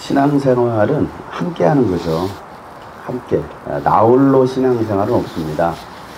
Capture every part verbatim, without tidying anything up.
신앙생활은 함께 하는 거죠. 함께. 나홀로 신앙생활은 없습니다.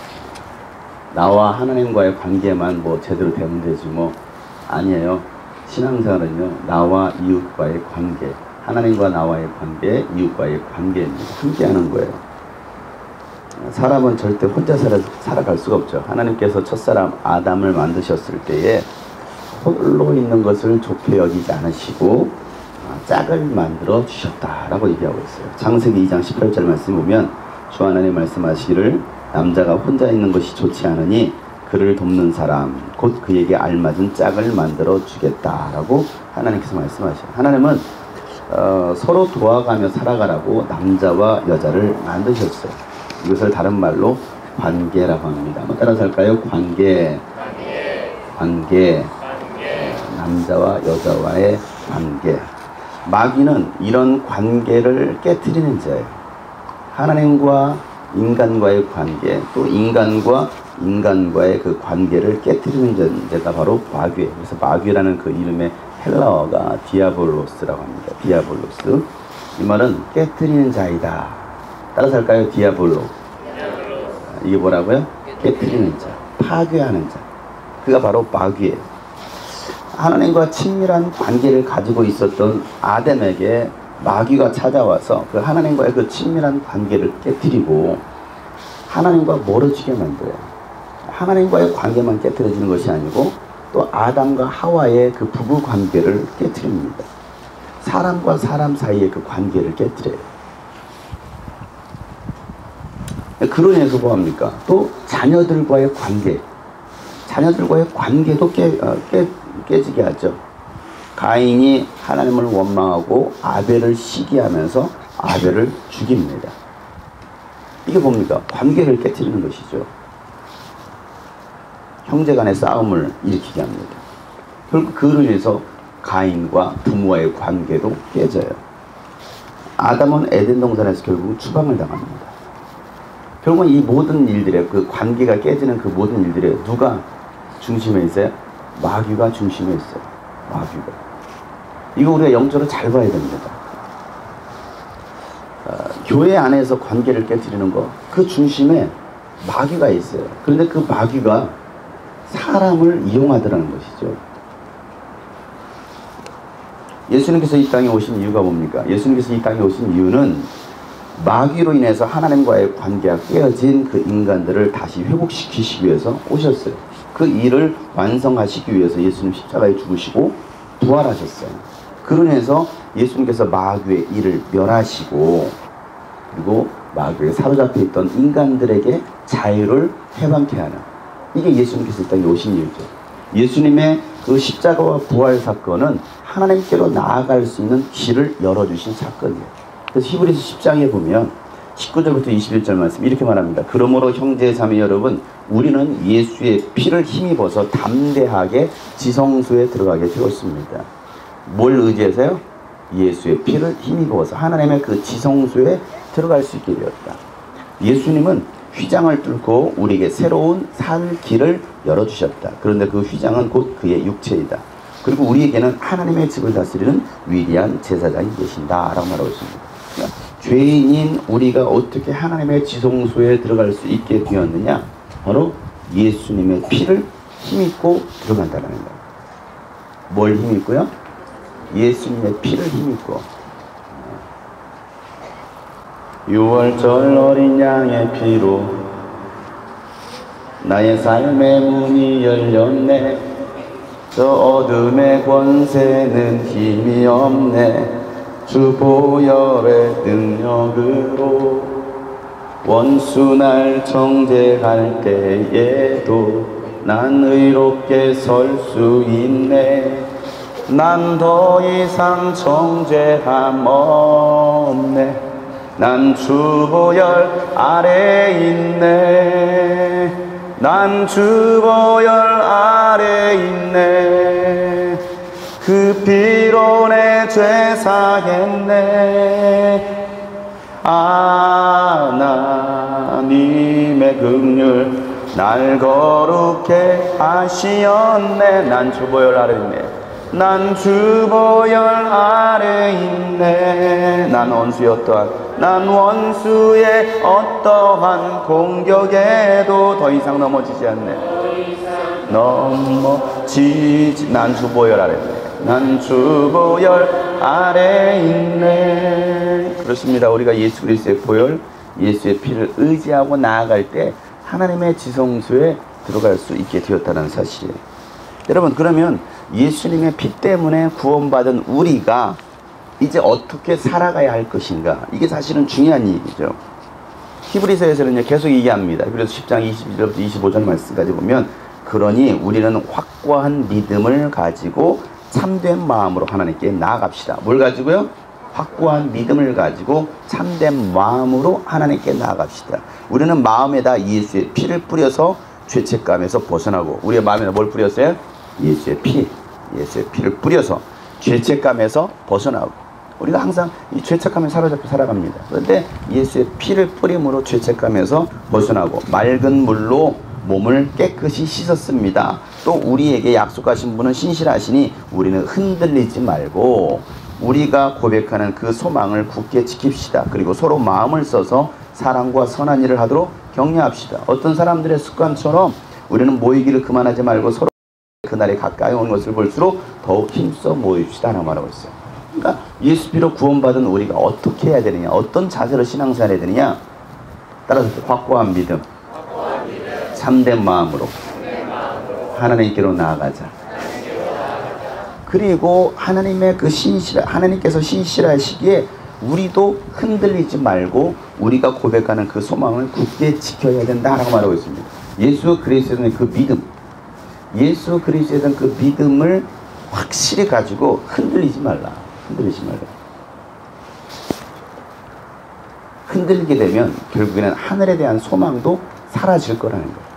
나와 하나님과의 관계만 뭐 제대로 되면 되지 뭐 아니에요. 신앙생활은요, 나와 이웃과의 관계, 하나님과 나와의 관계, 이웃과의 관계입니다. 함께 하는 거예요. 사람은 절대 혼자 살아, 살아갈 수가 없죠. 하나님께서 첫사람 아담을 만드셨을 때에 홀로 있는 것을 좋게 여기지 않으시고 짝을 만들어 주셨다라고 얘기하고 있어요. 창세기 이 장 십팔 절 말씀 보면 주 하나님 말씀하시기를 남자가 혼자 있는 것이 좋지 않으니 그를 돕는 사람 곧 그에게 알맞은 짝을 만들어 주겠다라고 하나님께서 말씀하셔요. 하나님은 어, 서로 도와가며 살아가라고 남자와 여자를 만드셨어요. 이것을 다른 말로 관계라고 합니다. 한번 따라서 할까요? 관계, 관계, 관계. 남자와 여자와의 관계. 마귀는 이런 관계를 깨트리는 자예요. 하나님과 인간과의 관계, 또 인간과 인간과의 그 관계를 깨트리는 자가 바로 마귀예요. 그래서 마귀라는 그 이름의 헬라어가 디아볼로스라고 합니다. 디아볼로스. 이 말은 깨트리는 자이다. 따라서 할까요? 디아볼로. 이게 뭐라고요? 깨트리는 자, 파괴하는 자. 그가 바로 마귀예요. 하나님과 친밀한 관계를 가지고 있었던 아담에게 마귀가 찾아와서 그 하나님과의 그 친밀한 관계를 깨트리고 하나님과 멀어지게 만들어요. 하나님과의 관계만 깨트려지는 것이 아니고 또 아담과 하와의 그 부부 관계를 깨트립니다. 사람과 사람 사이의 그 관계를 깨트려요. 그러면서 뭐합니까? 또 자녀들과의 관계, 자녀들과의 관계도 깨, 어, 깨, 깨지게 하죠. 가인이 하나님을 원망하고 아벨을 시기하면서 아벨을 죽입니다. 이게 뭡니까? 관계를 깨트리는 것이죠. 형제 간의 싸움을 일으키게 합니다. 결국 그로 인해서 가인과 부모와의 관계도 깨져요. 아담은 에덴 동산에서 결국 추방을 당합니다. 결국은 이 모든 일들에 그 관계가 깨지는 그 모든 일들에 누가 중심에 있어요? 마귀가 중심에 있어요. 마귀가. 이거 우리가 영적으로 잘 봐야 됩니다. 어, 교회 안에서 관계를 깨뜨리는 거, 그 중심에 마귀가 있어요. 그런데 그 마귀가 사람을 이용하더라는 것이죠. 예수님께서 이 땅에 오신 이유가 뭡니까? 예수님께서 이 땅에 오신 이유는 마귀로 인해서 하나님과의 관계가 깨어진 그 인간들을 다시 회복시키시기 위해서 오셨어요. 그 일을 완성하시기 위해서 예수님 십자가에 죽으시고 부활하셨어요. 그로 인해서 예수님께서 마귀의 일을 멸하시고 그리고 마귀에 사로잡혀 있던 인간들에게 자유를 해방케 하는, 이게 예수님께서 이 땅에 오신 이유죠. 예수님의 그 십자가와 부활 사건은 하나님께로 나아갈 수 있는 길을 열어주신 사건이에요. 그래서 히브리서 십 장에 보면 십구 절부터 이십일 절 말씀 이렇게 말합니다. 그러므로 형제 자매 여러분, 우리는 예수의 피를 힘입어서 담대하게 지성소에 들어가게 되었습니다. 뭘 의지해서요? 예수의 피를 힘입어서 하나님의 그 지성소에 들어갈 수 있게 되었다. 예수님은 휘장을 뚫고 우리에게 새로운 살 길을 열어주셨다. 그런데 그 휘장은 곧 그의 육체이다. 그리고 우리에게는 하나님의 집을 다스리는 위대한 제사장이 계신다 라고 말하고 있습니다. 그러니까 죄인인 우리가 어떻게 하나님의 지성소에 들어갈 수 있게 되었느냐? 바로 예수님의 피를 힘입고 들어간다는 거예요. 뭘 힘입고요? 예수님의 피를 힘입고. 유월절 어린 양의 피로 나의 삶의 문이 열렸네. 저 어둠의 권세는 힘이 없네. 주 보혈의 능력으로 원수 날 정죄할 때에도 난 의롭게 설 수 있네. 난 더 이상 정죄함 없네. 난 주 보혈 아래 있네. 난 주 보혈 아래 있네. 그 피로 내 죄 사했네. 하나님의 긍휼 날 거룩해 하시었네. 난 주 보혈 아래 있네. 난 주보열 아래 있네. 난 원수의 어떠한 난 원수의 어떠한 공격에도 더 이상 넘어지지 않네. 넘어지지 난 주보열 아래 있네. 난 주보열 아래 있네. 그렇습니다. 우리가 예수 그리스도의 보혈, 예수의 피를 의지하고 나아갈 때 하나님의 지성소에 들어갈 수 있게 되었다는 사실이에요. 여러분, 그러면 예수님의 피 때문에 구원받은 우리가 이제 어떻게 살아가야 할 것인가, 이게 사실은 중요한 얘기죠. 히브리서에서는 계속 얘기합니다. 그래서 십 장 이십일 절부터 이십오 절 말씀까지 보면, 그러니 우리는 확고한 믿음을 가지고 참된 마음으로 하나님께 나아갑시다. 뭘 가지고요? 확고한 믿음을 가지고 참된 마음으로 하나님께 나아갑시다. 우리는 마음에다 예수의 피를 뿌려서 죄책감에서 벗어나고, 우리의 마음에다 뭘 뿌렸어요? 예수의 피, 예수의 피를 뿌려서 죄책감에서 벗어나고, 우리가 항상 이 죄책감에 사로잡혀 살아갑니다. 그런데 예수의 피를 뿌림으로 죄책감에서 벗어나고 맑은 물로 몸을 깨끗이 씻었습니다. 또 우리에게 약속하신 분은 신실하시니 우리는 흔들리지 말고 우리가 고백하는 그 소망을 굳게 지킵시다. 그리고 서로 마음을 써서 사랑과 선한 일을 하도록 격려합시다. 어떤 사람들의 습관처럼 우리는 모이기를 그만하지 말고 서로 그날에 가까이 오는 것을 볼수록 더욱 힘써 모입시다 라고 말하고 있어요. 그러니까 예수 피로 구원받은 우리가 어떻게 해야 되느냐, 어떤 자세로 신앙생활 해야 되느냐, 따라서 확고한 믿음, 참된 마음으로 하나님께로 나아가자. 그리고 하나님의 그 신실, 하나님께서 신실하시기에 우리도 흔들리지 말고 우리가 고백하는 그 소망을 굳게 지켜야 된다라고 말하고 있습니다. 예수 그리스도에 대한 그 믿음, 예수 그리스도에 대한 그 믿음을 확실히 가지고 흔들리지 말라. 흔들리지 말라. 흔들리게 되면 결국에는 하늘에 대한 소망도 사라질 거라는 거예요.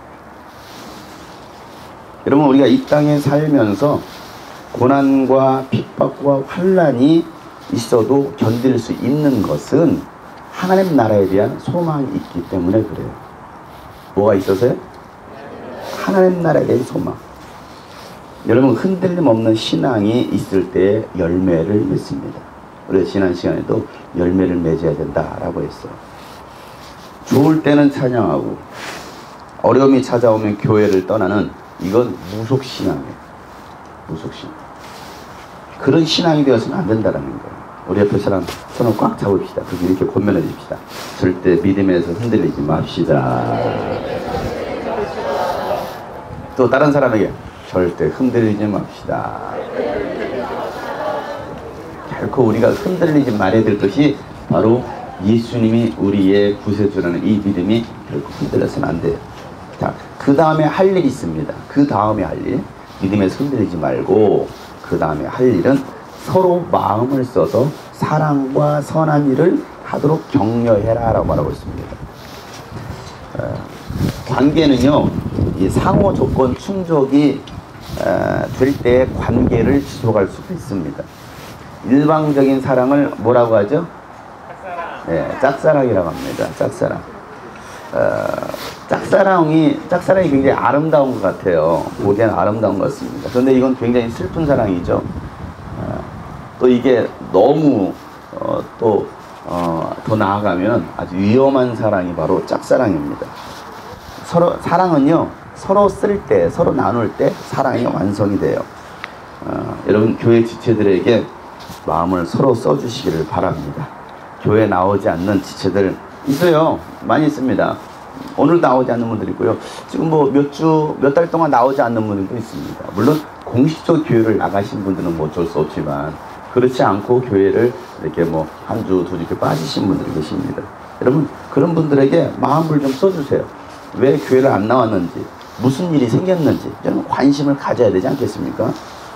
여러분, 우리가 이 땅에 살면서 고난과 핍박과 환난이 있어도 견딜 수 있는 것은 하나님 나라에 대한 소망이 있기 때문에 그래요. 뭐가 있어서요? 하나님 나라에 대한 소망. 여러분, 흔들림 없는 신앙이 있을 때 열매를 맺습니다. 우리가 지난 시간에도 열매를 맺어야 된다라고 했어요. 좋을 때는 찬양하고 어려움이 찾아오면 교회를 떠나는, 이건 무속신앙이에요. 무속신앙. 그런 신앙이 되어서는 안 된다는 거예요. 우리 옆에 사람 손을 꽉 잡읍시다. 그렇게 이렇게 권면해 줍시다. 절대 믿음에서 흔들리지 맙시다. 또 다른 사람에게 절대 흔들리지 맙시다. 결코 우리가 흔들리지 말아야 될 것이 바로 예수님이 우리의 구세주라는 이 믿음이 결코 흔들려서는 안 돼요. 자, 그 다음에 할 일이 있습니다. 그 다음에 할 일, 믿음에서 흔들리지 말고 그 다음에 할 일은 서로 마음을 써서 사랑과 선한 일을 하도록 격려해라 라고 말하고 있습니다. 어, 관계는요, 이 상호 조건 충족이 어, 될 때 관계를 지속할 수도 있습니다. 일방적인 사랑을 뭐라고 하죠? 짝사랑. 네, 짝사랑이라고 합니다. 짝사랑. 어, 짝사랑이, 짝사랑이 굉장히 아름다운 것 같아요. 보기에는 아름다운 것 같습니다. 그런데 이건 굉장히 슬픈 사랑이죠. 어, 또 이게 너무 어, 또 어, 더 나아가면 아주 위험한 사랑이 바로 짝사랑입니다. 서로 사랑은요, 서로 쓸 때, 서로 나눌 때 사랑이 완성이 돼요. 어, 여러분, 교회 지체들에게 마음을 서로 써주시기를 바랍니다. 교회 나오지 않는 지체들 있어요. 많이 있습니다. 오늘 나오지 않는 분들이 있고요. 지금 뭐 몇 주, 몇 달 동안 나오지 않는 분들도 있습니다. 물론 공식적 교회를 나가신 분들은 뭐 어쩔 수 없지만, 그렇지 않고 교회를 이렇게 뭐 한 주, 두 주 이렇게 빠지신 분들이 계십니다. 여러분, 그런 분들에게 마음을 좀 써주세요. 왜 교회를 안 나왔는지, 무슨 일이 생겼는지 여러분 관심을 가져야 되지 않겠습니까?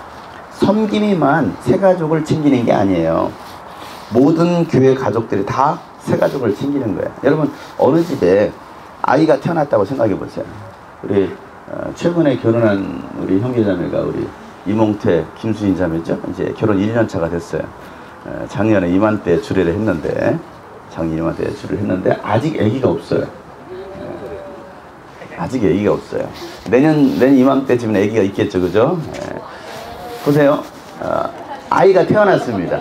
섬김이만 새 가족을 챙기는 게 아니에요. 모든 교회 가족들이 다 새 가족을 챙기는 거예요. 여러분, 어느 집에 아이가 태어났다고 생각해 보세요. 우리 어, 최근에 결혼한 우리 형제자매가 우리 이몽태, 김수인 자매죠. 이제 결혼 일 년 차가 됐어요. 어, 작년에 이맘때 주례를 했는데, 작년 이맘때 주례를 했는데 아직 아기가 없어요. 어, 아직 아기가 없어요. 내년 내년 이맘때쯤은 아기가 있겠죠, 그죠? 예. 보세요. 어, 아이가 태어났습니다.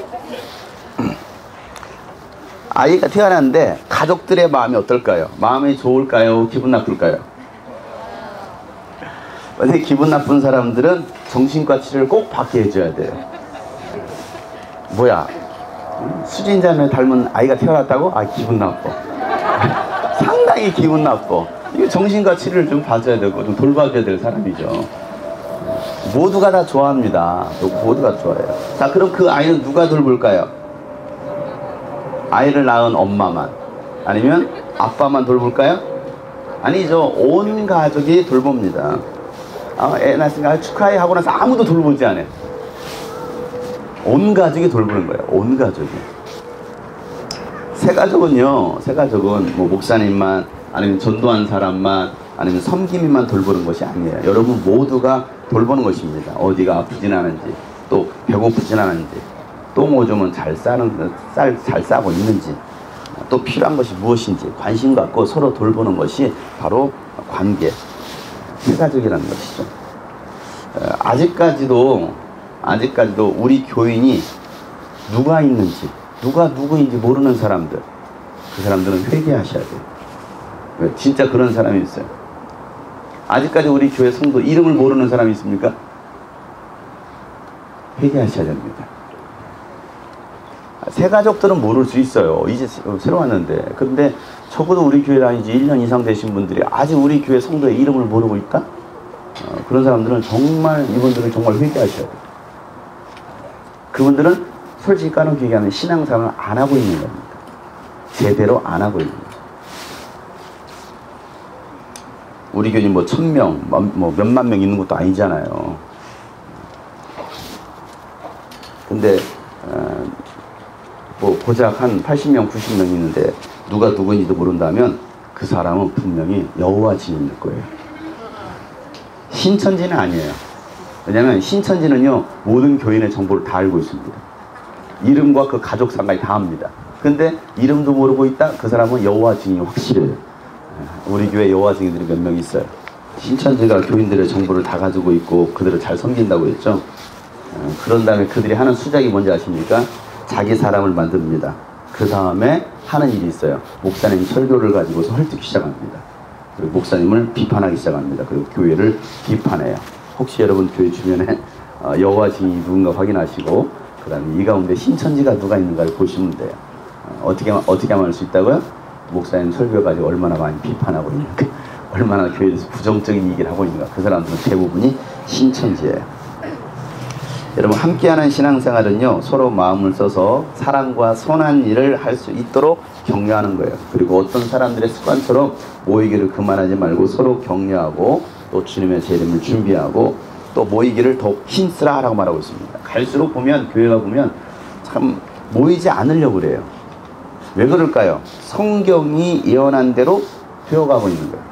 아이가 태어났는데 가족들의 마음이 어떨까요? 마음이 좋을까요? 기분 나쁠까요? 근데 기분 나쁜 사람들은 정신과 치료를 꼭 받게 해줘야 돼요. 뭐야, 수진자매 닮은 아이가 태어났다고? 아, 기분 나빠. 상당히 기분 나빠. 이거 정신과 치료를 좀 봐줘야 되고 좀 돌봐줘야 될 사람이죠. 모두가 다 좋아합니다. 모두가 좋아해요. 자, 그럼 그 아이는 누가 돌볼까요? 아이를 낳은 엄마만, 아니면 아빠만 돌볼까요? 아니죠. 온 가족이 돌봅니다. 아, 애 낳았으니까 축하해 하고 나서 아무도 돌보지 않아요. 온 가족이 돌보는 거예요. 온 가족이. 새 가족은요, 새 가족은 뭐 목사님만, 아니면 전도한 사람만, 아니면 섬김이만 돌보는 것이 아니에요. 여러분 모두가 돌보는 것입니다. 어디가 아프진 않은지, 또 배고프진 않은지, 또 뭐 좀 잘 싸는, 쌀, 잘 싸고 있는지, 또 필요한 것이 무엇인지 관심 갖고 서로 돌보는 것이 바로 관계, 새 가족이라는 것이죠. 아직까지도, 아직까지도 우리 교인이 누가 있는지, 누가 누구인지 모르는 사람들, 그 사람들은 회개하셔야 돼요. 왜? 진짜 그런 사람이 있어요. 아직까지 우리 교회 성도 이름을 모르는 사람이 있습니까? 회개하셔야 됩니다. 새 가족들은 모를 수 있어요. 이제 새로 왔는데. 근데 적어도 우리 교회 다닌 지 일 년 이상 되신 분들이 아직 우리 교회 성도의 이름을 모르고 있다? 어, 그런 사람들은 정말, 이분들은 정말 회개하셔야 돼요. 그분들은 솔직히 까놓고 얘기하면 신앙생활을 안 하고 있는 겁니다. 제대로 안 하고 있는 거예요. 우리 교인 뭐 천 명, 뭐 몇만 명 있는 것도 아니잖아요. 근데 어, 뭐 고작 한 팔십 명, 구십 명 있는데 누가 누구인지도 모른다면 그 사람은 분명히 여호와 증인일 거예요. 신천지는 아니에요. 왜냐하면 신천지는요, 모든 교인의 정보를 다 알고 있습니다. 이름과 그 가족상까지 다 합니다. 근데 이름도 모르고 있다? 그 사람은 여호와 증인이 확실해요. 우리 교회 여호와 증인들이 몇 명 있어요. 신천지가 교인들의 정보를 다 가지고 있고 그들을 잘 섬긴다고 했죠. 그런 다음에 그들이 하는 수작이 뭔지 아십니까? 자기 사람을 만듭니다. 그 다음에 하는 일이 있어요. 목사님 설교를 가지고서 헐뜯기 시작합니다. 그리고 목사님을 비판하기 시작합니다. 그리고 교회를 비판해요. 혹시 여러분 교회 주변에 여호와 증인이 누군가 확인하시고 그 다음에 이 가운데 신천지가 누가 있는가를 보시면 돼요. 어떻게, 어떻게 하면 할 수 있다고요? 목사님 설교 가지고 얼마나 많이 비판하고 있는가, 얼마나 교회에 대해서 부정적인 얘기를 하고 있는가. 그 사람들은 대부분이 신천지예요. 여러분, 함께하는 신앙생활은요, 서로 마음을 써서 사랑과 선한 일을 할 수 있도록 격려하는 거예요. 그리고 어떤 사람들의 습관처럼 모이기를 그만하지 말고 서로 격려하고, 또 주님의 재림을 준비하고, 또 모이기를 더 힘쓰라 라고 말하고 있습니다. 갈수록 보면, 교회가 보면 참 모이지 않으려고 그래요. 왜 그럴까요? 성경이 예언한 대로 되어가고 있는 거예요.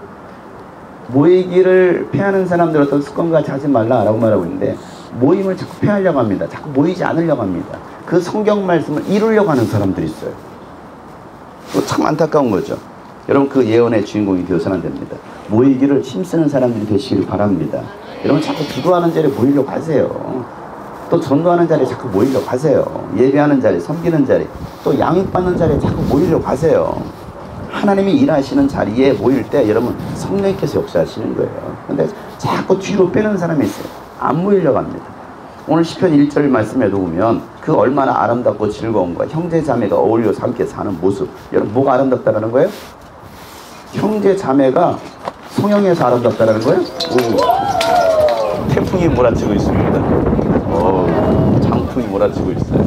모이기를 패하는 사람들 어떤 습관과 하지 말라라고 말하고 있는데, 모임을 자꾸 패하려고 합니다. 자꾸 모이지 않으려고 합니다. 그 성경 말씀을 이루려고 하는 사람들이 있어요. 참 안타까운 거죠. 여러분, 그 예언의 주인공이 되어서는 안 됩니다. 모이기를 힘쓰는 사람들이 되시기를 바랍니다. 여러분, 자꾸 기도하는 자리에 모이려고 하세요. 또 전도하는 자리에 자꾸 모이려고 하세요. 예배하는 자리, 섬기는 자리, 또 양육받는 자리에 자꾸 모이려고 하세요. 하나님이 일하시는 자리에 모일 때 여러분, 성령께서 역사하시는 거예요. 근데 자꾸 뒤로 빼는 사람이 있어요. 안 모이려고 합니다. 오늘 시편 일 절 말씀에도 보면 그 얼마나 아름답고 즐거운가, 형제 자매가 어울려서 함께 사는 모습. 여러분, 뭐가 아름답다라는 거예요? 형제 자매가 성령에서 아름답다라는 거예요? 오, 태풍이 몰아치고 있습니다. 오, 장풍이 몰아치고 있어요.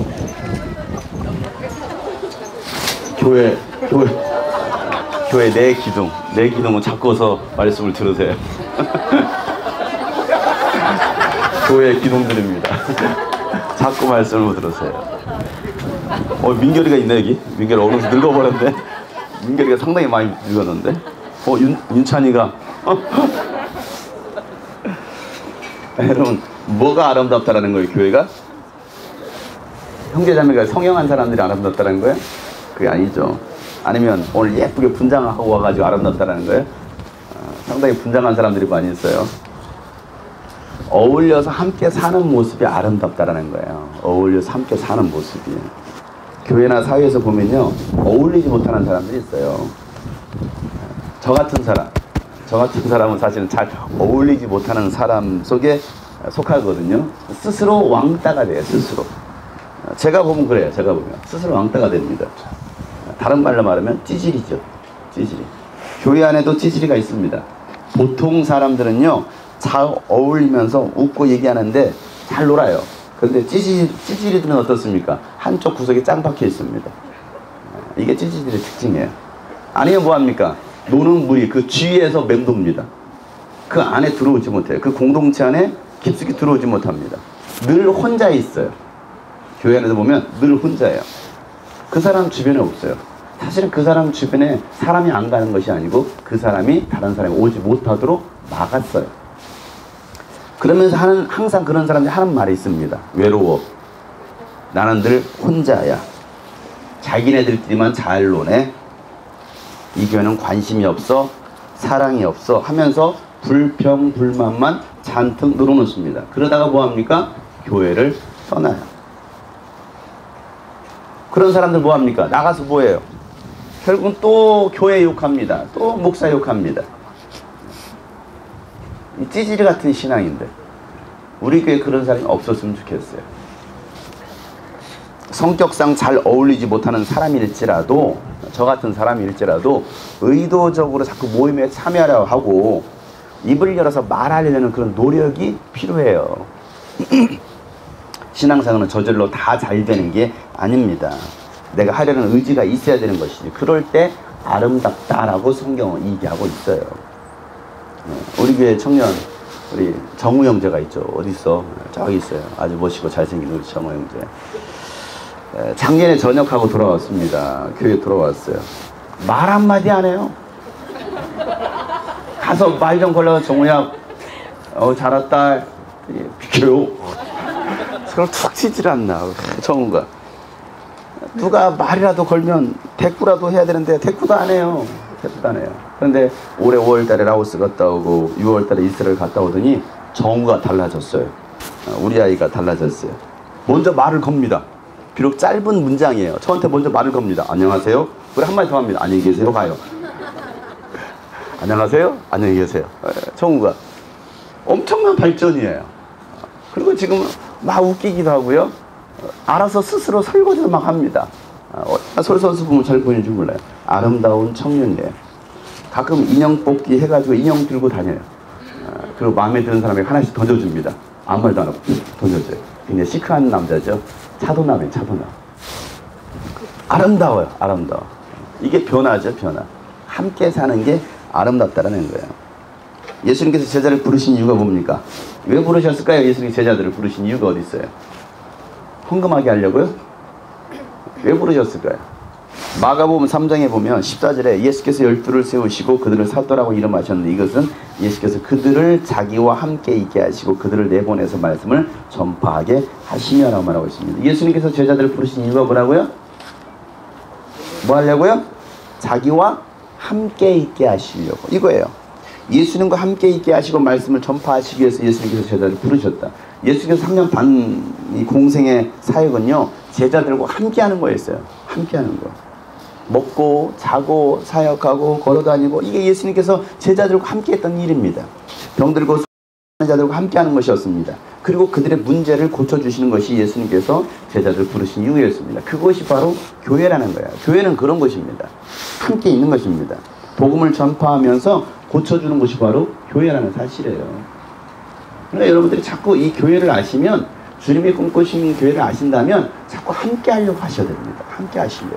교회, 교회, 교회 내 기둥, 내 기둥은 잡고서 말씀을 들으세요. 교회 기둥들입니다. 자꾸 말씀을 들으세요. 어, 민결이가 있네, 여기. 민결이 어느새 늙어버렸네. 민결이가 상당히 많이 늙었는데. 어, 윤, 윤찬이가. 여러분, 뭐가 아름답다라는 거예요, 교회가? 형제자매가 성형한 사람들이 아름답다는 거예요? 그게 아니죠. 아니면 오늘 예쁘게 분장을 하고 와가지고 아름답다라는 거예요? 어, 상당히 분장한 사람들이 많이 있어요. 어울려서 함께 사는 모습이 아름답다라는 거예요. 어울려서 함께 사는 모습이. 교회나 사회에서 보면요, 어울리지 못하는 사람들이 있어요. 저 같은 사람, 저 같은 사람은 사실은 잘 어울리지 못하는 사람 속에 속하거든요. 스스로 왕따가 돼요, 스스로. 제가 보면 그래요, 제가 보면. 스스로 왕따가 됩니다. 다른 말로 말하면 찌질이죠, 찌질이. 교회 안에도 찌질이가 있습니다. 보통 사람들은요, 잘 어울리면서 웃고 얘기하는데 잘 놀아요. 그런데 찌질, 찌질이들은 어떻습니까? 한쪽 구석에 짱 박혀 있습니다. 이게 찌질이들의 특징이에요. 아니면 뭐합니까? 노는 무리, 그 쥐에서 맹도입니다. 그 안에 들어오지 못해요. 그 공동체 안에 깊숙이 들어오지 못합니다. 늘 혼자 있어요. 교회 안에서 보면 늘 혼자예요. 그 사람 주변에 없어요. 사실은 그 사람 주변에 사람이 안 가는 것이 아니고 그 사람이 다른 사람이 오지 못하도록 막았어요. 그러면서 하는, 항상 그런 사람들이 하는 말이 있습니다. 외로워. 나는 늘 혼자야. 자기네들끼리만 잘 노네. 이 교회는 관심이 없어. 사랑이 없어. 하면서 불평, 불만만 잔뜩 늘어놓습니다. 그러다가 뭐합니까? 교회를 떠나요. 그런 사람들 뭐합니까? 나가서 뭐해요? 결국은 또 교회 욕합니다. 또 목사 욕합니다. 이 찌질이 같은 신앙인데 우리 교회에 그런 사람이 없었으면 좋겠어요. 성격상 잘 어울리지 못하는 사람일지라도, 저 같은 사람일지라도 의도적으로 자꾸 모임에 참여하려고 하고 입을 열어서 말하려는 그런 노력이 필요해요. 신앙생활은 저절로 다 잘 되는 게 아닙니다. 내가 하려는 의지가 있어야 되는 것이지. 그럴 때 아름답다라고 성경은 얘기하고 있어요. 우리 교회 청년, 우리 정우 형제가 있죠. 어디 있어? 저기 있어요. 아주 멋있고 잘생긴 우리 정우 형제. 작년에 전역하고 돌아왔습니다. 교회에 돌아왔어요. 말 한마디 안 해요. 가서 말 좀 걸려서 정우야, 어, 잘 왔다. 비켜요. 그걸 툭 치질 않나, 정우가. 누가 말이라도 걸면 대꾸라도 해야 되는데 대꾸도 안 해요. 대꾸도 안 해요. 그런데 올해 오월 달에 라오스 갔다 오고 유월 달에 이스라엘 갔다 오더니 정우가 달라졌어요. 우리 아이가 달라졌어요. 먼저 말을 겁니다. 비록 짧은 문장이에요. 저한테 먼저 말을 겁니다. 안녕하세요. 그리고 한마디 더 합니다. 안녕히 계세요. 가요. 안녕하세요. 안녕히 계세요. 정우가 엄청난 발전이에요. 그리고 지금 막 웃기기도 하고요. 알아서 스스로 설거지도 막 합니다. 어, 솔선수 보면 잘 보이는지 몰라요. 아름다운 청년이에요. 가끔 인형 뽑기 해가지고 인형 들고 다녀요. 어, 그리고 마음에 드는 사람에게 하나씩 던져줍니다. 아무 말도 안 하고 던져줘요. 굉장히 시크한 남자죠. 차도남이에요. 차도남. 아름다워요. 아름다워. 이게 변화죠. 변화. 함께 사는 게 아름답다라는 거예요. 예수님께서 제자를 부르신 이유가 뭡니까? 왜 부르셨을까요? 예수님이 제자들을 부르신 이유가 어디 있어요? 헌금하게 하려고요? 왜 부르셨을까요? 마가복음 삼 장에 보면 십사 절에 예수께서 열두를 세우시고 그들을 사도라고 이름하셨는데 이것은 예수께서 그들을 자기와 함께 있게 하시고 그들을 내보내서 말씀을 전파하게 하시며라고 말하고 있습니다. 예수님께서 제자들을 부르신 이유가 뭐라고요? 뭐 하려고요? 자기와 함께 있게 하시려고. 이거예요. 예수님과 함께 있게 하시고 말씀을 전파하시기 위해서 예수님께서 제자들을 부르셨다. 예수께서 삼 년 반 이 공생의 사역은요, 제자들과 함께 하는 거였어요. 함께 하는 거. 먹고, 자고, 사역하고, 걸어다니고, 이게 예수님께서 제자들과 함께 했던 일입니다. 병들고, 자들과 함께 하는 것이었습니다. 그리고 그들의 문제를 고쳐주시는 것이 예수님께서 제자들을 부르신 이유였습니다. 그것이 바로 교회라는 거예요. 교회는 그런 것입니다. 함께 있는 것입니다. 복음을 전파하면서 고쳐주는 것이 바로 교회라는 사실이에요. 그러니까 여러분들이 자꾸 이 교회를 아시면, 주님이 꿈꾸신 교회를 아신다면 자꾸 함께 하려고 하셔야 됩니다. 함께 하시려고.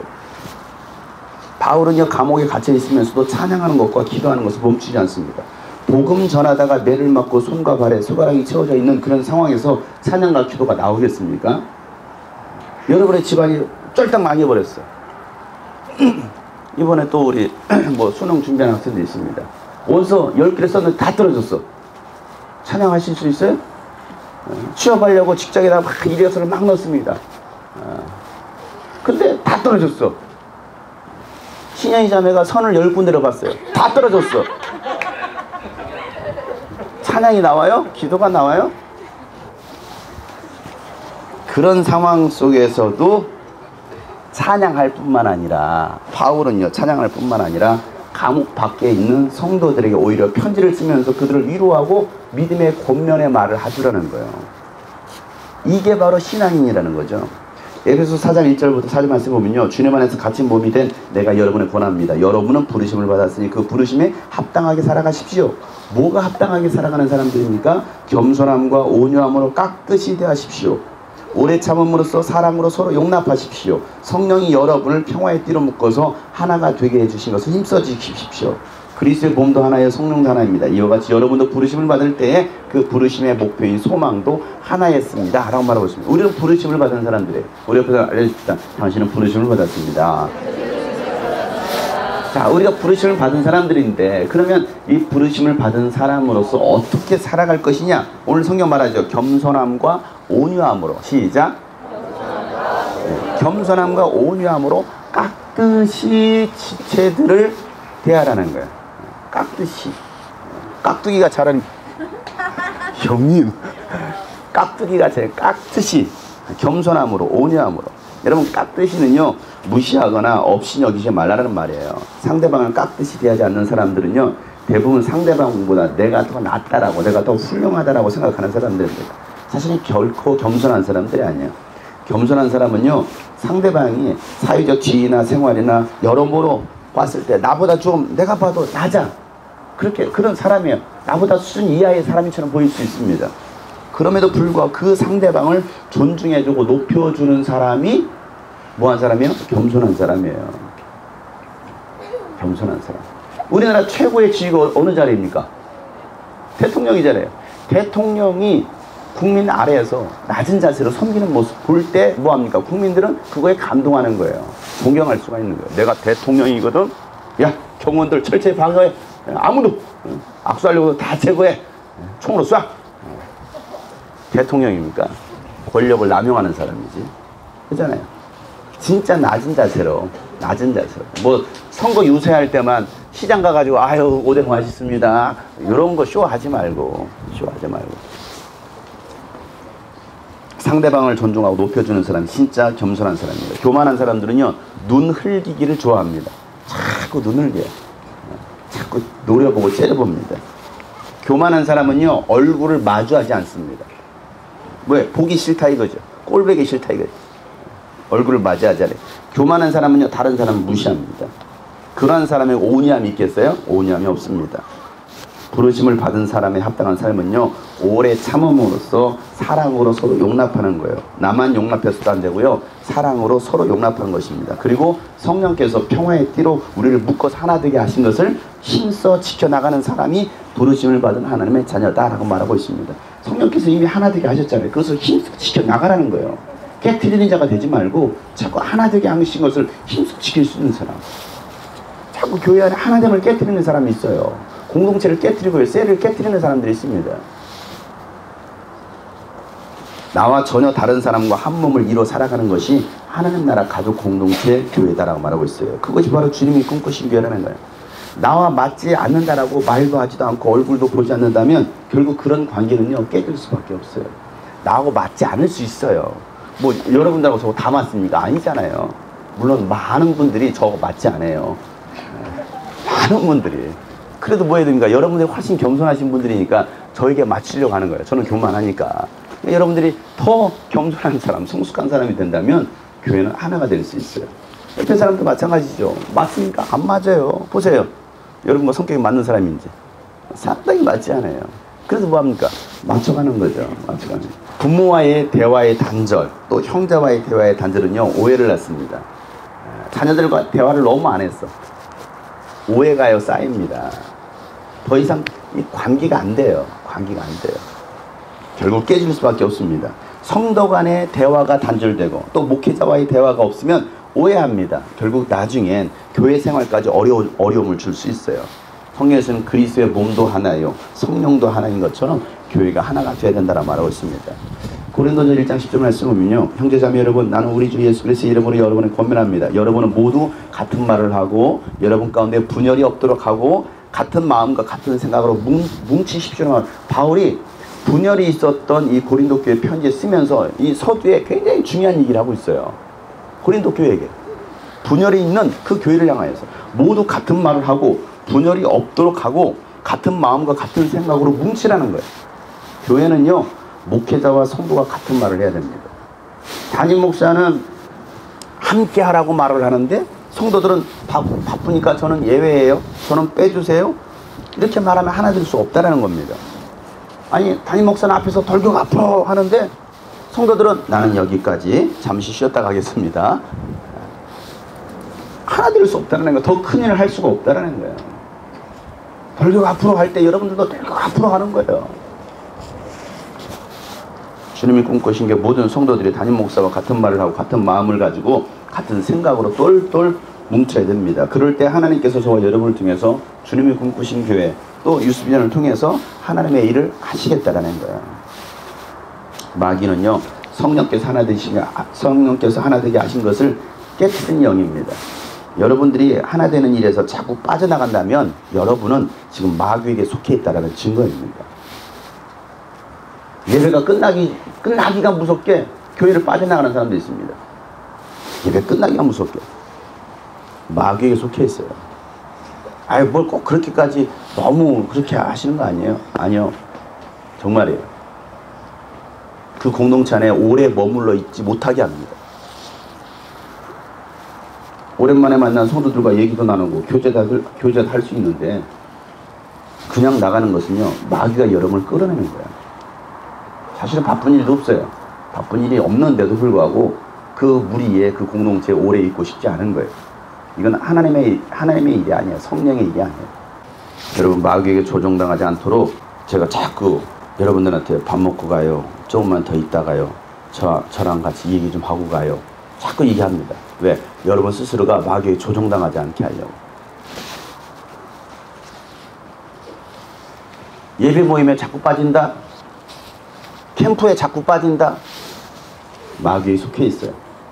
바울은요, 감옥에 갇혀 있으면서도 찬양하는 것과 기도하는 것을 멈추지 않습니다. 복음 전하다가 매를 맞고 손과 발에 숟가락이 채워져 있는 그런 상황에서 찬양과 기도가 나오겠습니까? 여러분의 집안이 쫄딱 망해버렸어. 이번에 또 우리 뭐 수능 준비하는 학생도 있습니다. 원서 열 개를 썼는데 다 떨어졌어. 찬양하실 수 있어요? 취업하려고 직장에다 막 이력서를 막 넣습니다. 근데 다 떨어졌어. 신현이 자매가 선을 열 군데로 봤어요. 다 떨어졌어. 찬양이 나와요? 기도가 나와요? 그런 상황 속에서도 찬양할 뿐만 아니라 바울은요 찬양할 뿐만 아니라 감옥 밖에 있는 성도들에게 오히려 편지를 쓰면서 그들을 위로하고 믿음의 권면의 말을 해주라는 거예요. 이게 바로 신앙인이라는 거죠. 에베소 사 장 일 절부터 사 절 말씀 보면요, 주님 안에서 갇힌 몸이 된 내가 여러분을 권합니다. 여러분은 부르심을 받았으니 그 부르심에 합당하게 살아가십시오. 뭐가 합당하게 살아가는 사람들입니까? 겸손함과 온유함으로 깍듯이 대하십시오. 오래 참음으로써 사랑으로 서로 용납하십시오. 성령이 여러분을 평화의 띠로 묶어서 하나가 되게 해주신 것을 힘써 지키십시오. 그리스도의 몸도 하나예요, 성령도 하나입니다. 이와 같이 여러분도 부르심을 받을 때에 그 부르심의 목표인 소망도 하나였습니다 라고 말하고 있습니다. 우리는 부르심을 받은 사람들이에요. 우리 옆에서 알려줍시다. 당신은 부르심을 받았습니다. 자, 우리가 부르심을 받은 사람들인데 그러면 이 부르심을 받은 사람으로서 어떻게 살아갈 것이냐? 오늘 성경 말하죠. 겸손함과 온유함으로. 시작. 네, 겸손함과 온유함으로 깍듯이 지체들을 대하라는 거예요. 깍듯이. 깍두기가 자란 형님. 깍두기가 제 깍듯이 겸손함으로 온유함으로. 여러분 깍듯이는요 무시하거나 없이 여기지 말라는 말이에요. 상대방을 깍듯이 대하지 않는 사람들은요 대부분 상대방보다 내가 더 낫다라고 내가 더 훌륭하다라고 생각하는 사람들입니다. 사실은 결코 겸손한 사람들이 아니에요. 겸손한 사람은요 상대방이 사회적 지위나 생활이나 여러모로 봤을 때 나보다 좀 내가 봐도 낮아, 그렇게 그런 사람이에요. 나보다 수준 이하의 사람처럼 보일 수 있습니다. 그럼에도 불구하고 그 상대방을 존중해주고 높여주는 사람이 뭐한 사람이에요? 겸손한 사람이에요. 겸손한 사람. 우리나라 최고의 지위가 어느 자리입니까? 대통령이잖아요. 대통령이 국민 아래에서 낮은 자세로 섬기는 모습 볼 때 뭐합니까? 국민들은 그거에 감동하는 거예요. 존경할 수가 있는 거예요. 내가 대통령이거든. 야, 경호원들 철저히 방어해. 아무도 악수하려고 다 제거해. 총으로 쏴. 대통령입니까? 권력을 남용하는 사람이지. 그렇잖아요. 진짜 낮은 자세로, 낮은 자세로. 뭐 선거 유세할 때만 시장 가가지고 아유 고생 하셨습니다. 이런 거 쇼하지 말고, 쇼하지 말고. 상대방을 존중하고 높여주는 사람이 진짜 겸손한 사람입니다. 교만한 사람들은요 눈 흘기기를 좋아합니다. 자꾸 눈을 흘겨요. 자꾸 노려보고 째려봅니다. 교만한 사람은요 얼굴을 마주하지 않습니다. 왜? 보기 싫다 이거죠. 꼴보기 싫다 이거죠. 얼굴을 맞이하지 않아요. 교만한 사람은요 다른 사람을 무시합니다. 그러한 사람의 온유함이 있겠어요? 온유함이 없습니다. 부르심을 받은 사람의 합당한 삶은요 오래 참음으로써 사랑으로 서로 용납하는 거예요. 나만 용납해서도 안 되고요 사랑으로 서로 용납하는 것입니다. 그리고 성령께서 평화의 띠로 우리를 묶어서 하나 되게 하신 것을 힘써 지켜나가는 사람이 부르심을 받은 하나님의 자녀다라고 말하고 있습니다. 성령께서 이미 하나 되게 하셨잖아요. 그것을 힘써 지켜나가라는 거예요. 깨트리는 자가 되지 말고 자꾸 하나 되게 하신 것을 힘써 지킬 수 있는 사람. 자꾸 교회 안에 하나됨을 깨트리는 사람이 있어요. 공동체를 깨트리고 셀을 깨트리는 사람들이 있습니다. 나와 전혀 다른 사람과 한 몸을 이루어 살아가는 것이 하나님 나라 가족 공동체 교회다라고 말하고 있어요. 그것이 바로 주님이 꿈꾸신 교회라는 거예요. 나와 맞지 않는다라고 말도 하지도 않고 얼굴도 보지 않는다면 결국 그런 관계는요 깨질 수밖에 없어요. 나하고 맞지 않을 수 있어요. 뭐 여러분들하고 저거 다 맞습니까? 아니잖아요. 물론 많은 분들이 저거 맞지 않아요. 많은 분들이. 그래도 뭐 해야 됩니까? 여러분들이 훨씬 겸손하신 분들이니까 저에게 맞추려고 하는 거예요. 저는 교만하니까. 여러분들이 더 겸손한 사람, 성숙한 사람이 된다면 교회는 하나가 될 수 있어요. 옆에 사람도 마찬가지죠. 맞습니까? 안 맞아요. 보세요. 여러분과 성격이 맞는 사람인지. 상당히 맞지 않아요. 그래서 뭐합니까? 맞춰가는 거죠. 맞춰가는 거죠. 부모와의 대화의 단절, 또 형제와의 대화의 단절은요, 오해를 낳습니다. 자녀들과 대화를 너무 안 했어. 오해가요 쌓입니다. 더 이상 이 관계가 안 돼요. 관계가 안 돼요. 결국 깨질 수밖에 없습니다. 성도 간의 대화가 단절되고 또 목회자와의 대화가 없으면 오해합니다. 결국 나중엔 교회 생활까지 어려운, 어려움을 줄 수 있어요. 성경에서는 그리스도의 몸도 하나요 성령도 하나인 것처럼 교회가 하나가 되어야 된다고 말하고 있습니다. 고린도전서 일 장 십 절 말씀 보면요, 형제자매 여러분, 나는 우리 주 예수 그리스도의 이름으로 여러분을 권면합니다. 여러분은 모두 같은 말을 하고 여러분 가운데 분열이 없도록 하고 같은 마음과 같은 생각으로 뭉, 뭉치십시오. 바울이 분열이 있었던 이 고린도 교회 편지에 쓰면서 이 서두에 굉장히 중요한 얘기를 하고 있어요. 고린도 교회에게. 분열이 있는 그 교회를 향하여서 모두 같은 말을 하고 분열이 없도록 하고 같은 마음과 같은 생각으로 뭉치라는 거예요. 교회는요, 목회자와 성도가 같은 말을 해야 됩니다. 담임 목사는 함께 하라고 말을 하는데 성도들은 바, 바쁘니까 저는 예외예요, 저는 빼주세요, 이렇게 말하면 하나 될 수 없다는 겁니다. 아니, 담임 목사는 앞에서 돌격 앞으로 하는데 성도들은 나는 여기까지 잠시 쉬었다 가겠습니다. 하나 될 수 없다는 거예요. 더 큰 일을 할 수가 없다는 거예요. 돌격 앞으로 할 때 여러분들도 돌격 앞으로 하는 거예요. 주님이 꿈꾸신 게 모든 성도들이 담임 목사와 같은 말을 하고 같은 마음을 가지고 같은 생각으로 똘똘 뭉쳐야 됩니다. 그럴 때 하나님께서 저와 여러분을 통해서 주님이 꿈꾸신 교회 또 유스비전을 통해서 하나님의 일을 하시겠다라는 거예요. 마귀는요, 성령께서 하나 되시게, 성령께서 하나 되게 하신 것을 깨뜨린 영입니다. 여러분들이 하나 되는 일에서 자꾸 빠져나간다면 여러분은 지금 마귀에게 속해 있다는 증거입니다. 예배가 끝나기, 끝나기가 무섭게 교회를 빠져나가는 사람도 있습니다. 예배 끝나기가 무섭게. 마귀에게 속해 있어요. 아유, 뭘 꼭 그렇게까지 너무 그렇게 하시는 거 아니에요? 아니요. 정말이에요. 그 공동체 안에 오래 머물러 있지 못하게 합니다. 오랜만에 만난 성도들과 얘기도 나누고 교제도, 교제도 할 수 있는데 그냥 나가는 것은요, 마귀가 여러분을 끌어내는 거예요. 사실은 바쁜 일도 없어요. 바쁜 일이 없는데도 불구하고 그 무리에, 그 공동체에 오래 있고 싶지 않은 거예요. 이건 하나님의, 하나님의 일이 아니에요. 성령의 일이 아니에요. 여러분, 마귀에게 조종당하지 않도록 제가 자꾸 여러분들한테 밥 먹고 가요, 조금만 더 있다가요, 저, 저랑 같이 얘기 좀 하고 가요, 자꾸 얘기합니다. 왜? 여러분 스스로가 마귀에게 조종당하지 않게 하려고. 예배 모임에 자꾸 빠진다, 캠프에 자꾸 빠진다, 마귀에 속해 있어요.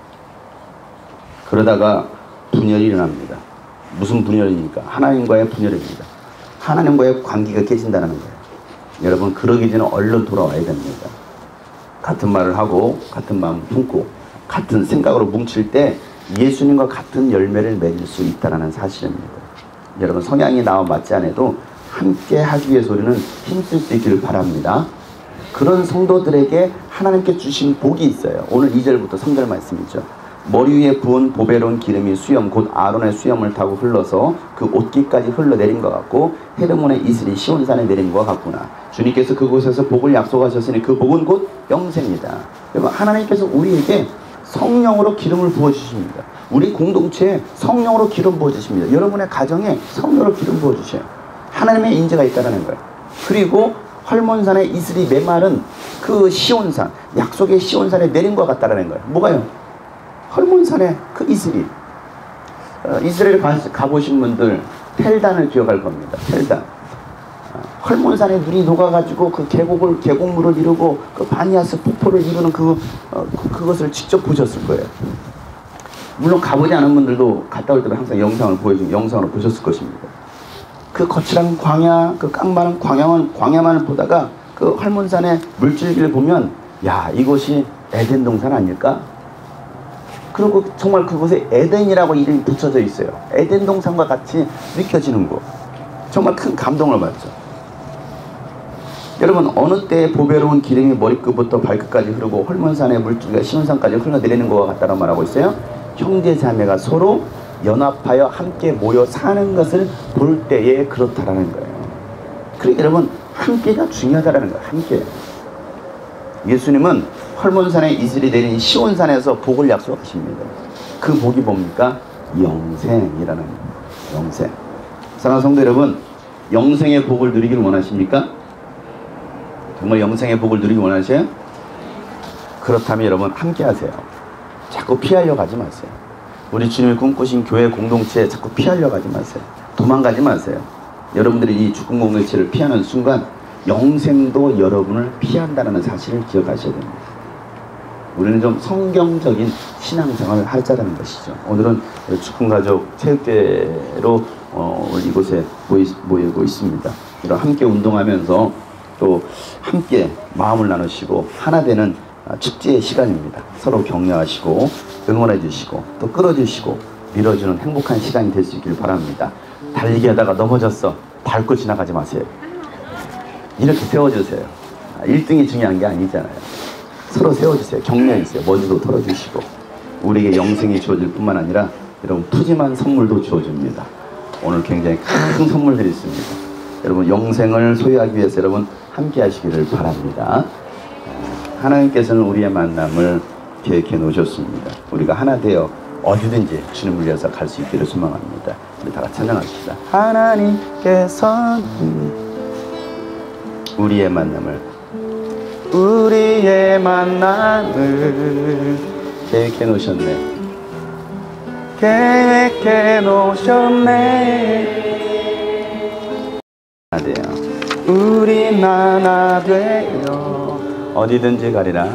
그러다가 분열이 일어납니다. 무슨 분열입니까? 하나님과의 분열입니다. 하나님과의 관계가 깨진다는 거예요. 여러분, 그러기 전에 얼른 돌아와야 됩니다. 같은 말을 하고 같은 마음을 품고 같은 생각으로 뭉칠 때 예수님과 같은 열매를 맺을 수 있다는 사실입니다. 여러분, 성향이 나와 맞지 않아도 함께 하기 위해서 우리는 힘쓸 수 있기를 바랍니다. 그런 성도들에게 하나님께 주신 복이 있어요. 오늘 이 절부터 삼 절 말씀이죠. 머리 위에 부은 보배로운 기름이 수염 곧 아론의 수염을 타고 흘러서 그 옷깃까지 흘러내린 것 같고 헤르몬의 이슬이 시온산에 내린 것 같구나. 주님께서 그곳에서 복을 약속하셨으니 그 복은 곧 영생이다. 여러분, 하나님께서 우리에게 성령으로 기름을 부어주십니다. 우리 공동체에 성령으로 기름 부어주십니다. 여러분의 가정에 성령으로 기름 부어주셔요. 하나님의 인재가 있다는 거예요. 그리고 헐몬산의 이슬이 메마른 그 시온산, 약속의 시온산에 내린 것 같다는 거예요. 뭐가요? 헐몬산의 그 이슬이. 어, 이스라엘 가, 가보신 분들 텔단을 기억할 겁니다. 텔단. 어, 헐몬산에 물이 녹아가지고 그 계곡을, 계곡물을 이루고 그 바니아스 폭포를 이루는 그, 어, 그, 그것을 직접 보셨을 거예요. 물론 가보지 않은 분들도 갔다 올 때는 항상 영상을 보여주고 영상으로 보셨을 것입니다. 그 거칠한 광야, 그 깡마른 광야만, 광야만을 보다가 그 헐몬산의 물줄기를 보면, 야, 이곳이 에덴 동산 아닐까? 그리고 정말 그곳에 에덴이라고 이름이 붙여져 있어요. 에덴 동산과 같이 느껴지는 곳. 정말 큰 감동을 받죠. 여러분, 어느 때에 보배로운 기름이 머리끝부터 발끝까지 흐르고 헐몬산의 물줄기가 시온산까지 흘러내리는 것과 같다고 말하고 있어요. 형제 자매가 서로 연합하여 함께 모여 사는 것을 볼 때에 그렇다라는 거예요. 그러니까 여러분, 함께가 중요하다는 거예요. 함께. 예수님은 헐몬산에 이슬이 내린 시온산에서 복을 약속하십니다. 그 복이 뭡니까? 영생이라는 거예요. 영생. 사랑하는 성도 여러분, 영생의 복을 누리기를 원하십니까? 정말 영생의 복을 누리기 원하세요? 그렇다면 여러분, 함께 하세요. 자꾸 피하려고 하지 마세요. 우리 주님이 꿈꾸신 교회 공동체에 자꾸 피하려고 하지 마세요. 도망가지 마세요. 여러분들이 이 죽은 공동체를 피하는 순간 영생도 여러분을 피한다는 사실을 기억하셔야 됩니다. 우리는 좀 성경적인 신앙생활을 하자는 것이죠. 오늘은 죽은가족 체육대회로 어, 이곳에 모이, 모이고 있습니다. 이런 함께 운동하면서 또 함께 마음을 나누시고 하나 되는 축제의 시간입니다. 서로 격려하시고 응원해 주시고 또 끌어주시고 밀어주는 행복한 시간이 될 수 있길 바랍니다. 달리기 하다가 넘어졌어. 밟고 지나가지 마세요. 이렇게 세워주세요. 일 등이 중요한 게 아니잖아요. 서로 세워주세요. 격려해주세요. 머리도 털어주시고 우리에게 영생이 주어질 뿐만 아니라 여러분 푸짐한 선물도 주어집니다. 오늘 굉장히 큰 선물들이 있습니다. 여러분 영생을 소유하기 위해서 여러분 함께 하시기를 바랍니다. 하나님께서는 우리의 만남을 계획해 놓으셨습니다. 우리가 하나 되어 어디든지 주님을 위해서 갈 수 있기를 소망합니다. 우리 다 같이 찬양합시다. 하나님께서는 우리의 만남을 우리의 만남을 계획해 놓으셨네. 계획해 놓으셨네. 하나 되어 우린 하나 되어 어디든지 가리라.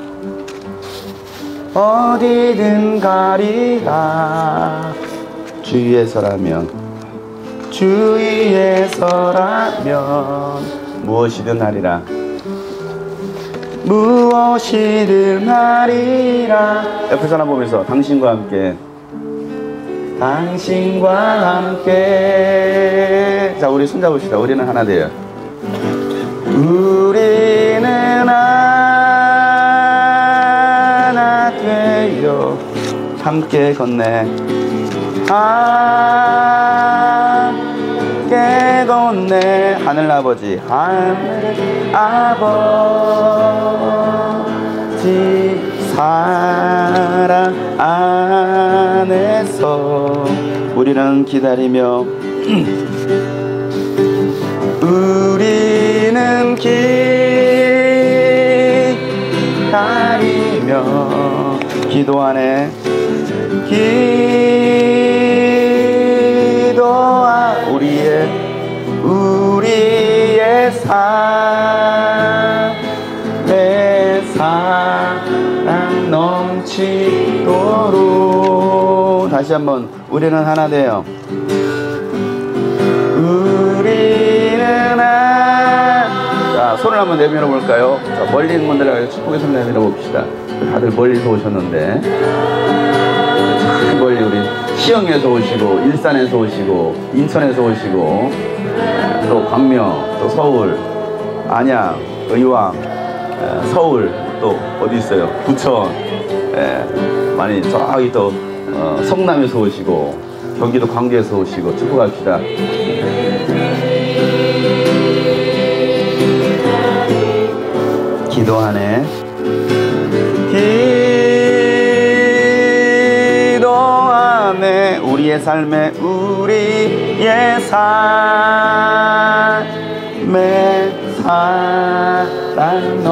어디든 가리라. 주위에서라면 주위에서라면 무엇이든 하리라. 무엇이든 하리라. 옆에 사람 보면서 당신과 함께 당신과 함께. 자, 우리 손잡읍시다. 우리는 하나 돼요. 우리는 하나 되어 함께 걷네. 함께 걷네. 하늘아버지 하늘 아버지 사랑 안에서 우리는 기다리며 우리는 기다리며 기도 안에 기도하 우리의 우리의 삶의 사랑 넘치도록. 다시 한번 우리는 하나 돼요. 우리는 하나. 자, 손을 한번 내밀어 볼까요? 자, 멀리 있는 분들에게 축복의 손 내밀어 봅시다. 다들 멀리서 오셨는데 참 멀리 우리 시흥에서 오시고 일산에서 오시고 인천에서 오시고 또 광명 또 서울 안양 의왕 서울 또 어디 있어요? 부천 많이 저기 또 어, 성남에서 오시고 경기도 광주에서 오시고 축복합시다. 기도하네. 기도하네. 우리의 삶에 우리의 삶에 사랑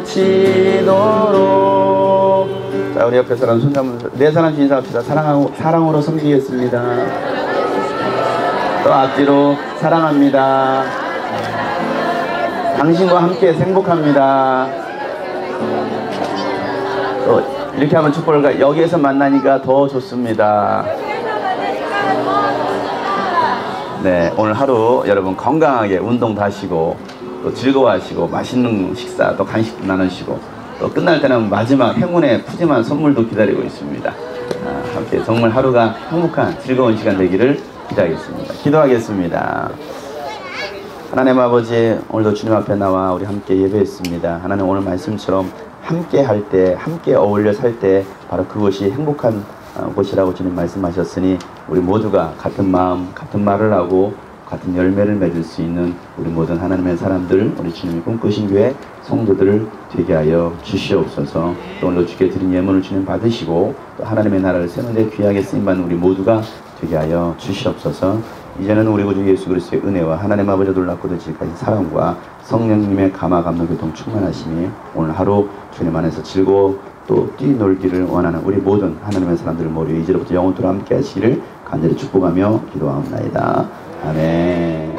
넘치도록. 자, 우리 옆에 사람 손잡으면서 네 사람씩 인사합시다. 사랑하고, 사랑으로 섬기겠습니다. 또 앞뒤로 사랑합니다. 당신과 함께 행복합니다. 또 이렇게 하면 축복을 여기에서 만나니까 더 좋습니다. 네, 오늘 하루 여러분 건강하게 운동도 하시고 또 즐거워하시고 맛있는 식사 또 간식도 나누시고 또 끝날 때는 마지막 행운의 푸짐한 선물도 기다리고 있습니다. 아, 함께 정말 하루가 행복한 즐거운 시간 되기를 기대하겠습니다. 기도하겠습니다. 하나님 아버지, 오늘도 주님 앞에 나와 우리 함께 예배했습니다. 하나님, 오늘 말씀처럼 함께 할 때, 함께 어울려 살 때 바로 그것이 행복한 곳이라고 주님 말씀하셨으니 우리 모두가 같은 마음, 같은 말을 하고 같은 열매를 맺을 수 있는 우리 모든 하나님의 사람들, 우리 주님이 꿈꾸신 교회 성도들을 되게 하여 주시옵소서. 또 오늘도 주께 드린 예물을 주님 받으시고 또 하나님의 나라를 세우는 데 귀하게 쓰임받는 우리 모두가 되게 하여 주시옵소서. 이제는 우리 구주 예수 그리스도의 은혜와 하나님 아버지 놀랍고도 지극하신 사랑과 성령님의 감화 감동 교통 충만하심이 오늘 하루 주님 안에서 즐거워 또 뛰놀기를 원하는 우리 모든 하나님의 사람들을 머리 이제부터 영원토록 함께 하시기를 간절히 축복하며 기도하옵나이다. 아멘.